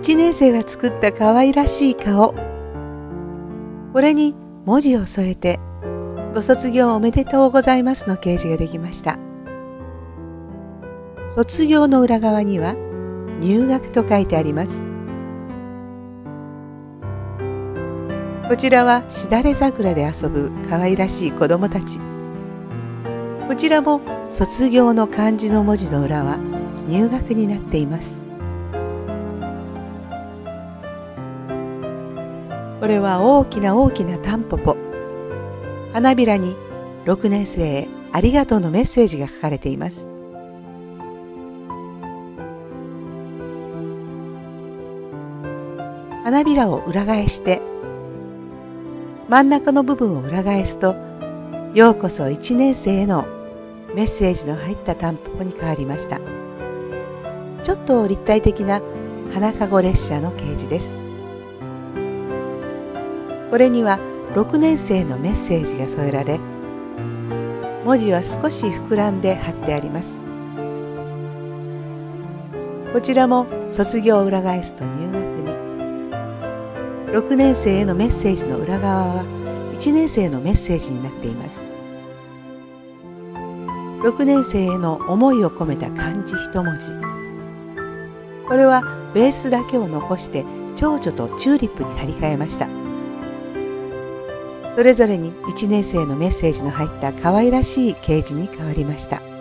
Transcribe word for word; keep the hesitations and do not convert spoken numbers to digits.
ちねん生が作った可愛らしい顔、これに文字を添えてご卒業おめでとうございますの掲示ができました。卒業の裏側には入学と書いてあります。こちらはしだれ桜で遊ぶ可愛らしい子どもたち。こちらも卒業の漢字の文字の裏は入学になっています。これは大きな大きなタンポポ。花びらにろくねん生へありがとうのメッセージが書かれています。花びらを裏返して真ん中の部分を裏返すと、ようこそいちねん生へのメッセージの入ったタンポポに変わりました。ちょっと立体的な花かご列車の掲示です。これにはろくねん生のメッセージが添えられ、文字は少し膨らんで貼ってあります。こちらも卒業を裏返すと入学に。ろくねん生へのメッセージの裏側はいちねん生のメッセージになっています。ろくねん生への思いを込めた漢字一文字。これはベースだけを残して蝶々とチューリップに貼り替えました。それぞれにいちねん生のメッセージの入った可愛らしい掲示に変わりました。